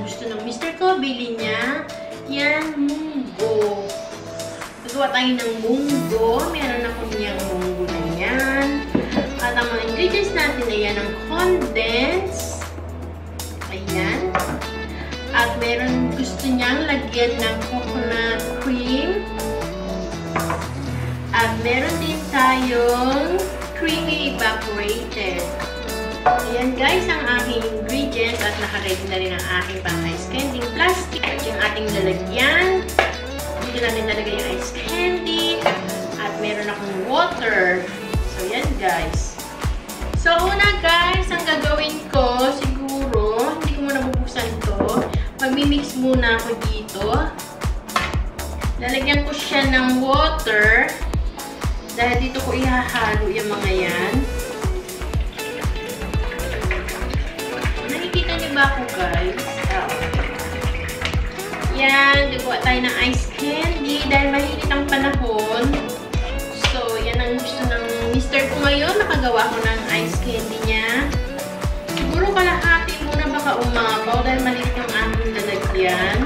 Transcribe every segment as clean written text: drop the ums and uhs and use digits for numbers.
gusto ng mister ko, bili niya. Yan, munggo. Nagawa tayo ng munggo. Meron ako niyang munggo na yan. At ang mga ingredients natin ay yan ang condense. Ayan. At meron gusto niyang lagyan ng coconut cream. At meron din tayong creamy evaporated. Ayan guys, ang aking ingredients at naka-ready na rin ang aking pang-ice candy plastic. At yung ating lalagyan. Dito natin lalagay yung ice candy. At meron akong water. So, yan guys. So, una guys, ang gagawin ko, siguro, hindi ko muna bubuksan to. Magmimix muna ako dito. Lalagyan ko siya ng water. Dahil dito ko ihahalo yung mga yan. Nakikita niyo ba ako guys? Yan, gagawa tayo ng ice candy. Dahil mahinit ang panahon. So, yan ang gusto ng mister ko ngayon. Nakagawa ko ng ice candy niya. Siguro kalahati muna baka umabaw dahil maliit yung aming lalagyan.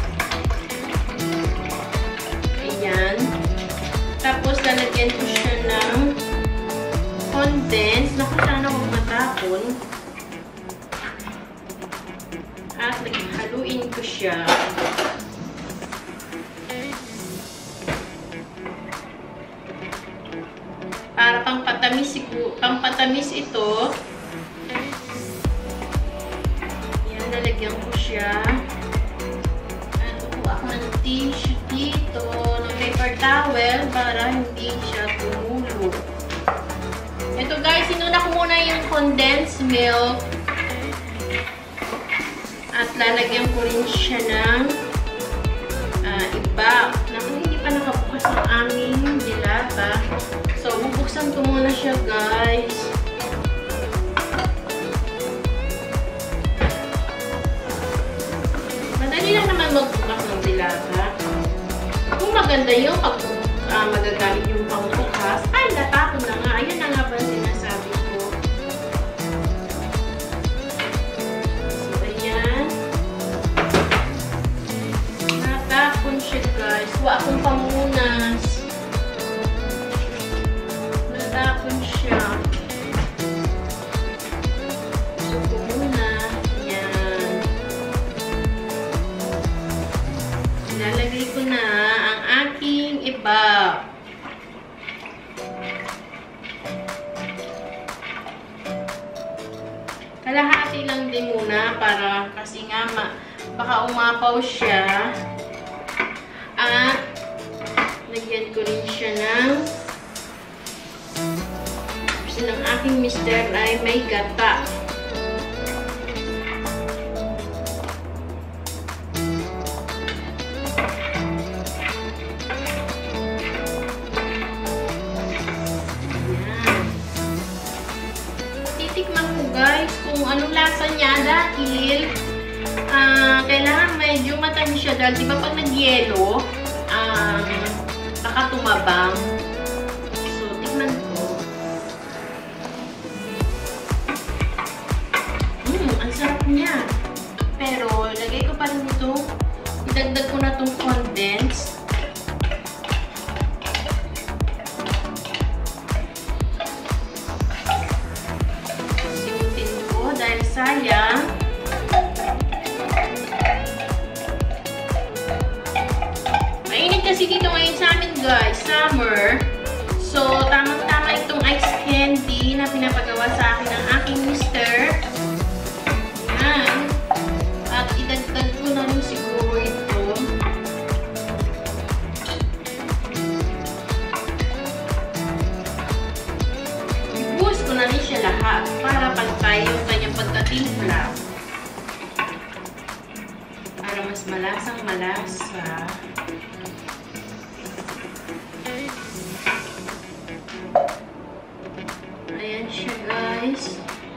Ayan. Tapos, lalagyan ko siya ng condense. Naku, sana huwag matapon. At haluin ko siya. Para pampatamis ito. Yan, lalagyan ko siya. At kukuha ako ng tissue dito, ng paper towel, para hindi siya tumulo. Ito guys, inuna ko muna yung condensed milk. At lalagyan ko rin siya ng iba. Naku, hindi pa nakabukas ang aming dilata. So, bubuksan ko muna siya, guys. Madali lang naman magbukas ng dilata. Kung maganda yung pag magagamit yung pangbukas, ay, natapon na nga. Ayan na nga ba sinasabi ko. So, ayan. Natapon siya, guys. Huwag akong pamunas. Natapon siya. So, muna. Ayan. Ilalagay ko na ang aking iba. Kalahati lang din muna para kasi nga baka umapaw siya. At lagyan ko rin siya ng gusto ng aking mister ay may gata. Titikman ko guys kung anong lasa niya dahil kailangan medyo matamis siya dahil diba pag nag-yelo baka tumabang. So, tikman ko. Ang sarap niya. Pero, lagay ko pa rin ito. Idagdag ko na itong condense. Simutin ko dahil sayang. Mainit kasi dito ngayon sa amin guys, summer. So, tamang-tama itong ice candy na pinapagawa sa akin ng aking mister. Ayan. At idagdag ko na rin siguro ito. Ibuhos ko na rin siya lahat para pantay yung kanyang pagkatimpla. Para mas malasang malasa. Ayan siya guys.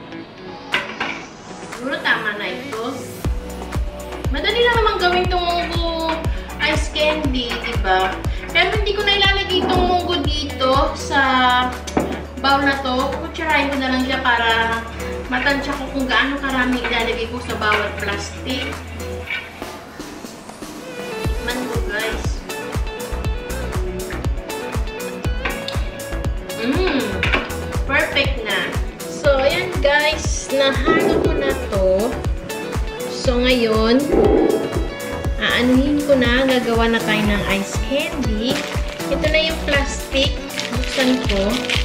Siguro tama na ito. Madali lang naman gawin itong munggo ice candy, diba? Pero hindi ko na ilalagay itong munggo dito sa bowl na to. Kutsarahin ko na lang siya para matansya ko kung gaano karami ilalagay ko sa bawat plastic. nahalo ko na to. So, ngayon, aanuhin ko na. Gagawa na tayo ng ice candy. Ito na yung plastic. Buksan ko.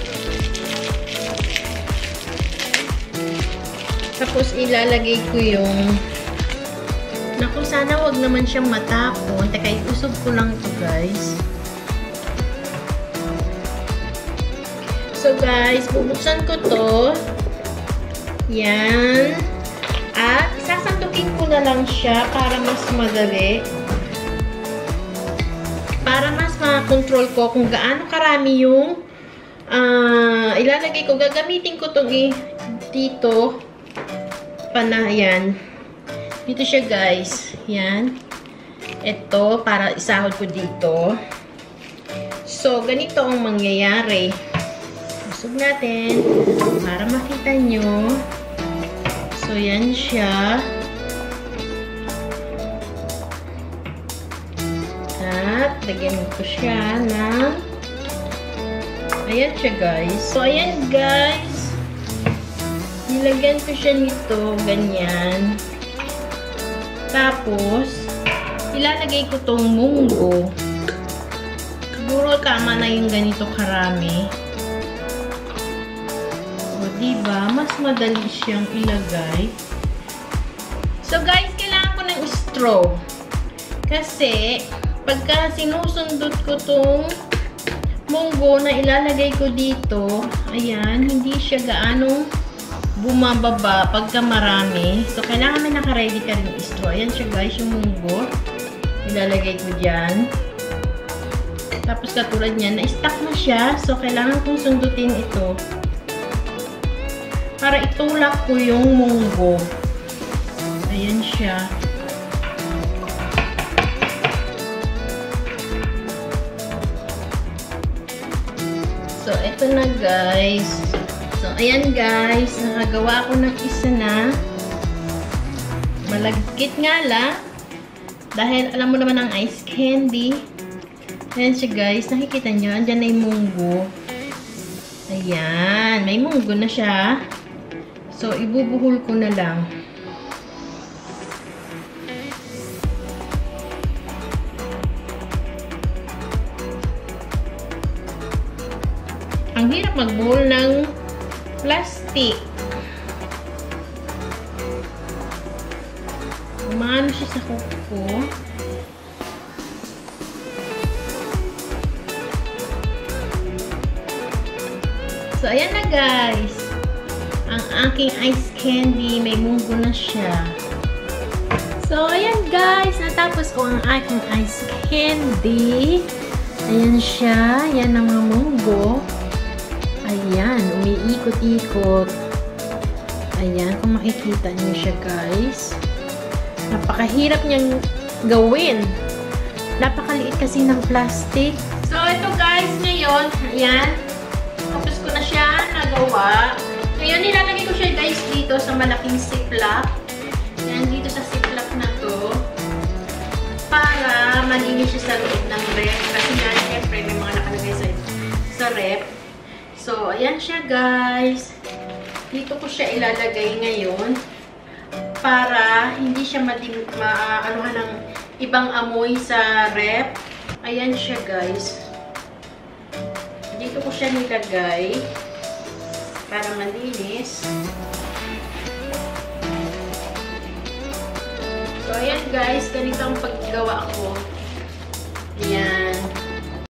Tapos, ilalagay ko yung... Naku, sana wag naman siyang matapon. Teka, iusog ko lang to guys. So, guys, bubuksan ko to. Yan. At, sasandukin ko na lang siya para mas madali. Para mas ma-control ko kung gaano karami yung ilalagay ko. Gagamitin ko itong dito. Yan. Dito siya, guys. Yan. Ito, para isahod ko dito. So, ganito ang mangyayari. Usog natin para makita nyo. So, yan siya. At, lagyan ko siya ng ayan siya, guys. So, ayan, guys. Nilagyan ko siya nito. Ganyan. Tapos, ilalagay ko tong munggo. Siguro, tama na yung ganito karami. Diba? Mas madali siyang ilagay. So, guys, kailangan ko ng straw. Kasi, pagka sinusundot ko tong munggo na ilalagay ko dito, ayan, hindi siya gaano bumababa pagka marami. So, kailangan may nakaready ka rin straw. Ayan siya, guys, yung munggo. Ilalagay ko dyan. Tapos, katulad niyan, na-stack na siya. So, kailangan kong sundutin ito. Para itulak ko yung munggo. Ayan siya. So, ito na, guys. So, ayan, guys. Nakagawa ko ng isa na. Malagkit nga lang. Dahil, alam mo naman ang ice candy. Ayan siya, guys. Nakikita nyo. Andyan na yung munggo. Ayan. May munggo na siya. So, ibubuhol ko na lang. Ang hirap magbuhol ng plastic. Umano siya sa kuko. So, ayan na, guys. Ang aking ice candy, may munggo na siya. So, ayan, guys. Natapos ko ang aking ice candy. Ayan siya. Ayan ang mga munggo. Ayan. Umiikot-ikot. Ayan. Kung makikita niyo siya, guys. Napakahirap niyang gawin. Napakaliit kasi ng plastic. So, ito, guys. Ngayon, ayan. Tapos ko na siya nagawa. Ngayon, nilalagay ko siya, guys, dito sa malaking ziplock. Yan, dito sa ziplock na to. Para malinis siya sa loob ng ref. Kasi nga, syempre, may mga nakalagay sa ref. So, ayan siya, guys. Dito ko siya ilalagay ngayon. Para hindi siya maanuhan ng ibang amoy sa ref. Ayan siya, guys. Dito ko siya nilagay. Para malinis. So, ayan, guys. Ganito ang paggawa ko. Ayan.